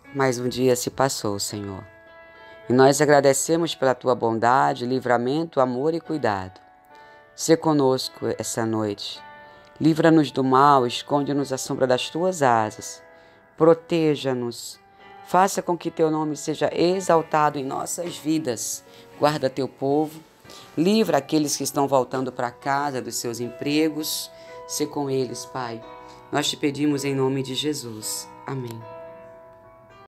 Mais um dia se passou, Senhor. E nós agradecemos pela Tua bondade, livramento, amor e cuidado. Sê conosco essa noite. Livra-nos do mal, esconde-nos à sombra das Tuas asas. Proteja-nos. Faça com que Teu nome seja exaltado em nossas vidas. Guarda Teu povo. Livra aqueles que estão voltando para casa dos seus empregos. Sê com eles, Pai. Nós te pedimos em nome de Jesus. Amém.